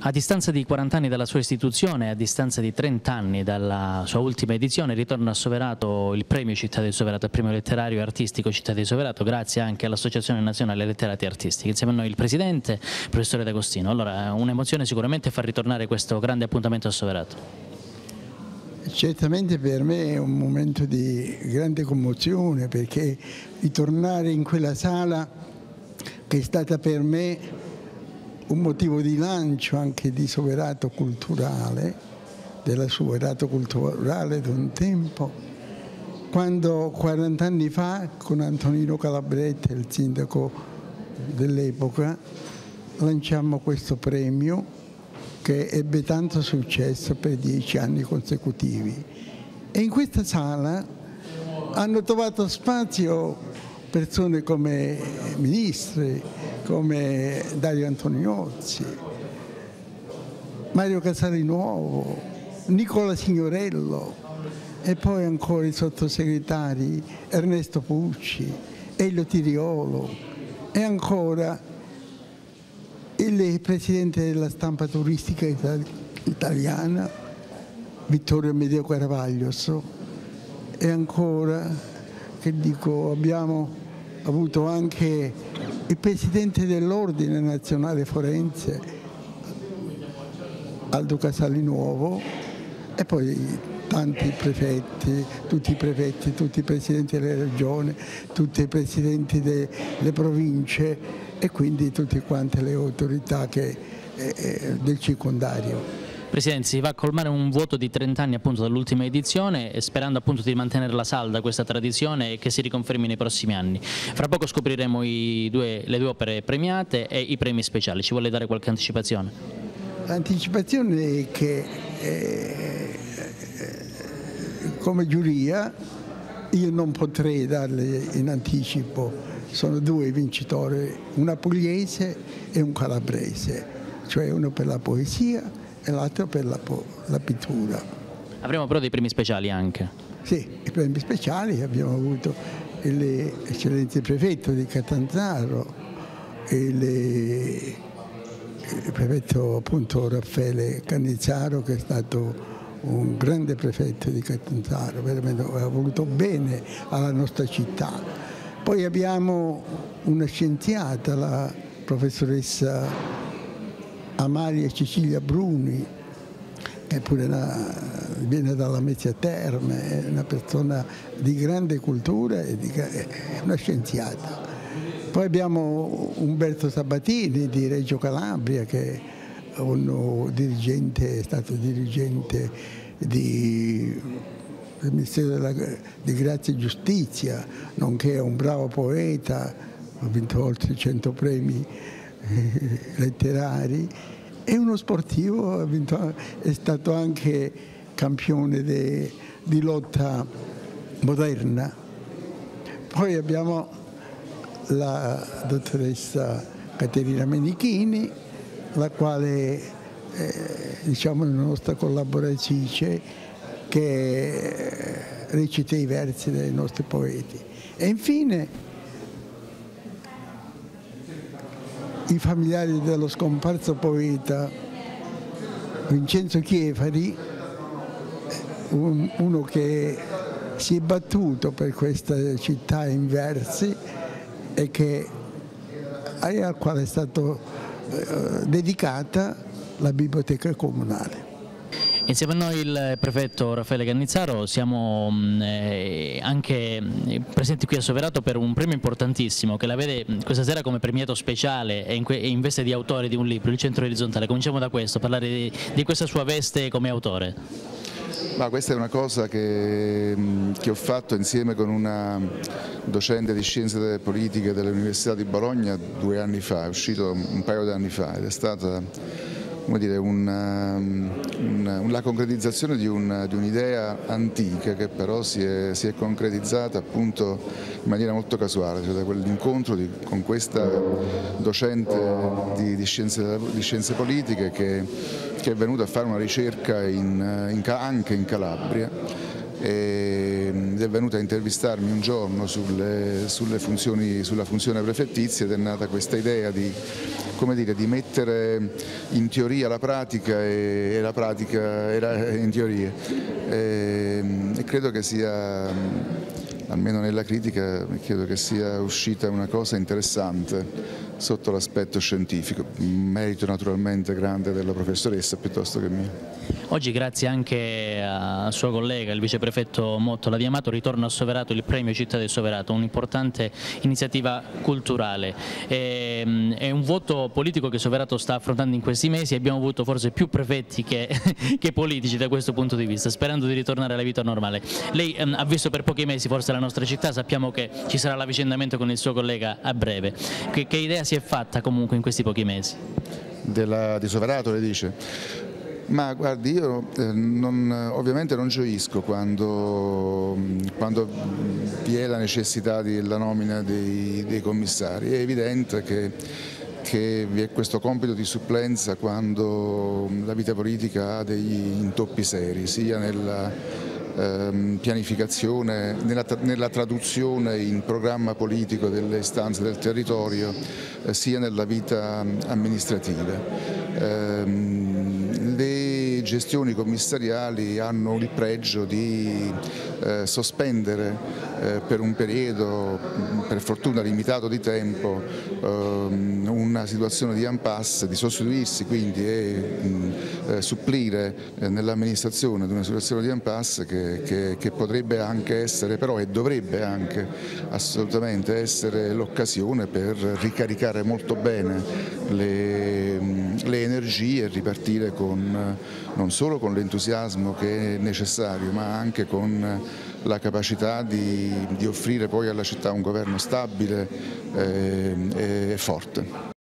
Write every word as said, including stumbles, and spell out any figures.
A distanza di quaranta anni dalla sua istituzione, a distanza di trenta anni dalla sua ultima edizione, ritorna a Soverato il premio Città di Soverato, il premio letterario e artistico Città di Soverato, grazie anche all'Associazione Nazionale Letterati Artistici. Insieme a noi il Presidente, professore D'Agostino. Allora, un'emozione sicuramente far ritornare questo grande appuntamento a Soverato. Certamente per me è un momento di grande commozione, perché ritornare in quella sala che è stata per me un motivo di lancio anche di Soverato culturale, della Soverato culturale di un tempo, quando quaranta anni fa con Antonino Calabretta, il sindaco dell'epoca, lanciammo questo premio che ebbe tanto successo per dieci anni consecutivi. E in questa sala hanno trovato spazio persone come ministri, come Dario Antoniozzi, Mario Casalinuovo, Nicola Signorello e poi ancora i sottosegretari Ernesto Pucci, Elio Tiriolo e ancora il presidente della stampa turistica italiana Vittorio Amedeo Caravaglios e ancora, che dico, abbiamo avuto anche il presidente dell'Ordine Nazionale Forense Aldo Casalinuovo e poi tanti prefetti, tutti i prefetti, tutti i presidenti delle regioni, tutti i presidenti delle province e quindi tutte quante le autorità che, eh, del circondario. Presidente, si va a colmare un vuoto di trenta anni appunto dall'ultima edizione, sperando appunto di mantenerla salda questa tradizione e che si riconfermi nei prossimi anni. Fra poco scopriremo i due, le due opere premiate e i premi speciali. Ci vuole dare qualche anticipazione? L'anticipazione è che eh, come giuria io non potrei darle in anticipo, sono due vincitori, una pugliese e un calabrese, cioè uno per la poesia e l'altro per la, la pittura. Avremo però dei premi speciali anche? Sì, i premi speciali abbiamo avuto l'eccellenza prefetto di Catanzaro, il, il prefetto appunto Raffaele Cannizzaro, che è stato un grande prefetto di Catanzaro, veramente ha voluto bene alla nostra città. Poi abbiamo una scienziata, la professoressa Amalia Cecilia Bruni, che pure una, viene dalla Mezzia Terme, è una persona di grande cultura e di, è una scienziata. Poi abbiamo Umberto Sabatini di Reggio Calabria, che è un dirigente, è stato dirigente di, del Ministero della, di Grazia e Giustizia, nonché un bravo poeta, ha vinto oltre cento premi letterari, e uno sportivo, ha vinto, è stato anche campione de, di lotta moderna. Poi abbiamo la dottoressa Caterina Menichini, la quale eh, diciamo è una nostra collaboratrice che recita i versi dei nostri poeti. E infine i familiari dello scomparso poeta Vincenzo Chiefari, un, uno che si è battuto per questa città in versi e che, al quale è stata eh, dedicata la biblioteca comunale. Insieme a noi il prefetto Raffaele Cannizzaro, siamo eh, anche presenti qui a Soverato per un premio importantissimo che la vede questa sera come premiato speciale e in, e in veste di autore di un libro, Il Centro Orizzontale. Cominciamo da questo, parlare di, di questa sua veste come autore. Ma questa è una cosa che, che ho fatto insieme con una docente di scienze politiche dell'Università di Bologna due anni fa, è uscito un paio di anni fa ed è stata, come dire, una, una, la concretizzazione di un'idea un antica che però si è, si è concretizzata appunto in maniera molto casuale, cioè da quell'incontro con questa docente di, di, scienze, di scienze politiche che, che è venuta a fare una ricerca in, in, anche in Calabria ed è venuta a intervistarmi un giorno sulle, sulle funzioni, sulla funzione prefettizia ed è nata questa idea di, come dire, di mettere in teoria la pratica e, e la pratica era in teoria e, e credo che sia, almeno nella critica, credo che sia uscita una cosa interessante sotto l'aspetto scientifico, merito naturalmente grande della professoressa piuttosto che mio. Oggi grazie anche al suo collega, il viceprefetto Mottola di Amato, ritorna a Soverato il premio Città del Soverato, un'importante iniziativa culturale. È, è un voto politico che Soverato sta affrontando in questi mesi, abbiamo avuto forse più prefetti che, che politici da questo punto di vista, sperando di ritornare alla vita normale. Lei ehm, ha visto per pochi mesi forse la nostra città, sappiamo che ci sarà l'avvicendamento con il suo collega a breve. Che, che idea si è fatta comunque in questi pochi mesi? Della, di Soverato le dice? Ma guardi, io eh, non, ovviamente non gioisco quando, quando vi è la necessità della nomina dei, dei commissari. È evidente che, che vi è questo compito di supplenza quando la vita politica ha degli intoppi seri, sia nella Ehm, pianificazione, nella, nella traduzione in programma politico delle istanze del territorio, eh, sia nella vita amministrativa. Ehm, le gestioni commissariali hanno il pregio di eh, sospendere eh, per un periodo, per fortuna limitato di tempo, ehm, una situazione di impasse, di sostituirsi quindi e mh, eh, supplire eh, nell'amministrazione di una situazione di impasse che Che, che potrebbe anche essere, però e dovrebbe anche assolutamente essere l'occasione per ricaricare molto bene le, le energie e ripartire con, non solo con l'entusiasmo che è necessario, ma anche con la capacità di, di offrire poi alla città un governo stabile e, e forte.